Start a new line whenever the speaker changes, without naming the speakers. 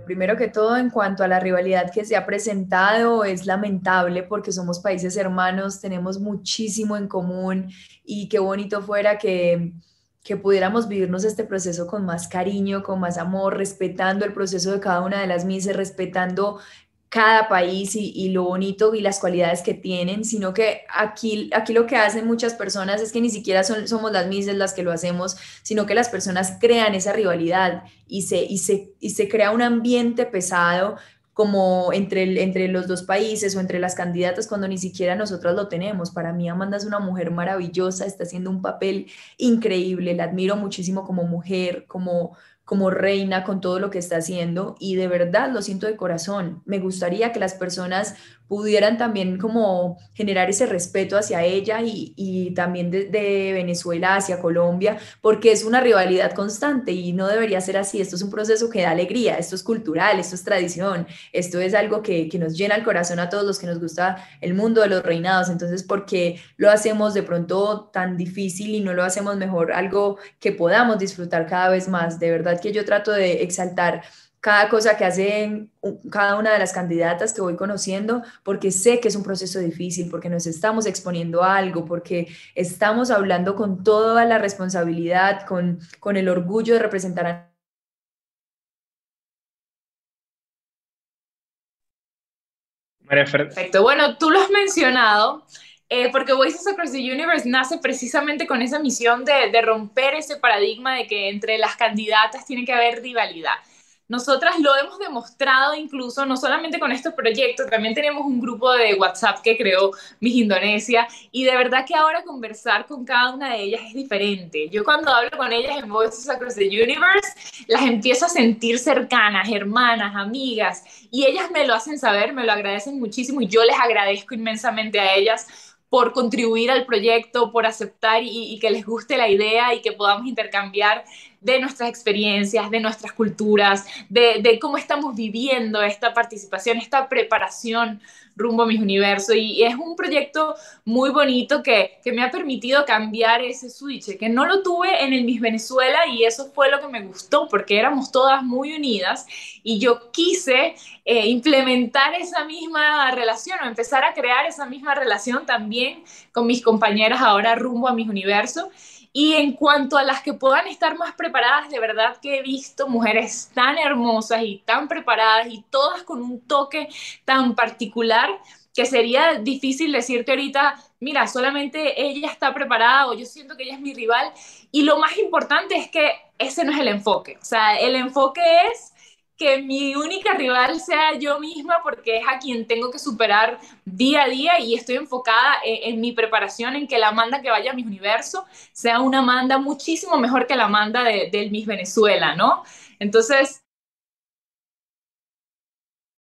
primero que todo, en cuanto a la rivalidad que se ha presentado, es lamentable porque somos países hermanos, tenemos muchísimo en común y qué bonito fuera que pudiéramos vivirnos este proceso con más cariño, con más amor, respetando el proceso de cada una de las mises, respetando cada país y lo bonito y las cualidades que tienen, sino que aquí lo que hacen muchas personas es que ni siquiera somos las mismas las que lo hacemos, sino que las personas crean esa rivalidad y se crea un ambiente pesado como entre los dos países o entre las candidatas cuando ni siquiera nosotras lo tenemos. Para mí Amanda es una mujer maravillosa, está haciendo un papel increíble, la admiro muchísimo como mujer, como reina con todo lo que está haciendo y de verdad lo siento de corazón. Me gustaría que las personas pudieran también como generar ese respeto hacia ella y también de Venezuela hacia Colombia, porque es una rivalidad constante y no debería ser así. Esto es un proceso que da alegría, esto es cultural, esto es tradición, esto es algo que nos llena el corazón a todos los que nos gusta el mundo de los reinados. Entonces, ¿por qué lo hacemos de pronto tan difícil y no lo hacemos mejor algo que podamos disfrutar cada vez más? De verdad que yo trato de exaltar cada cosa que hacen cada una de las candidatas que voy conociendo, porque sé que es un proceso difícil, porque nos estamos exponiendo a algo, porque estamos hablando con toda la responsabilidad, con el orgullo de representar a...
María Fer,
Perfecto. Bueno, tú lo has mencionado, porque Voices Across the Universe nace precisamente con esa misión de romper ese paradigma de que entre las candidatas tiene que haber rivalidad. Nosotras lo hemos demostrado incluso, no solamente con estos proyectos, también tenemos un grupo de WhatsApp que creó Miss Indonesia y de verdad que ahora conversar con cada una de ellas es diferente. Yo cuando hablo con ellas en Voices Across the Universe, las empiezo a sentir cercanas, hermanas, amigas, y ellas me lo hacen saber, me lo agradecen muchísimo y yo les agradezco inmensamente a ellas por contribuir al proyecto, por aceptar y que les guste la idea y que podamos intercambiar de nuestras experiencias, de nuestras culturas, de cómo estamos viviendo esta participación, esta preparación rumbo a mis universos. Y es un proyecto muy bonito que me ha permitido cambiar ese switch, que no lo tuve en el Miss Venezuela y eso fue lo que me gustó, porque éramos todas muy unidas y yo quise implementar esa misma relación o empezar a crear esa misma relación también con mis compañeras ahora rumbo a mis universos. Y en cuanto a las que puedan estar más preparadas, de verdad que he visto mujeres tan hermosas y tan preparadas y todas con un toque tan particular que sería difícil decirte ahorita, mira, solamente ella está preparada o yo siento que ella es mi rival. Y lo más importante es que ese no es el enfoque. O sea, el enfoque es que mi única rival sea yo misma porque es a quien tengo que superar día a día y estoy enfocada en mi preparación, en que la Amanda que vaya a mi universo sea una Amanda muchísimo mejor que la Amanda del Miss Venezuela, ¿no? Entonces,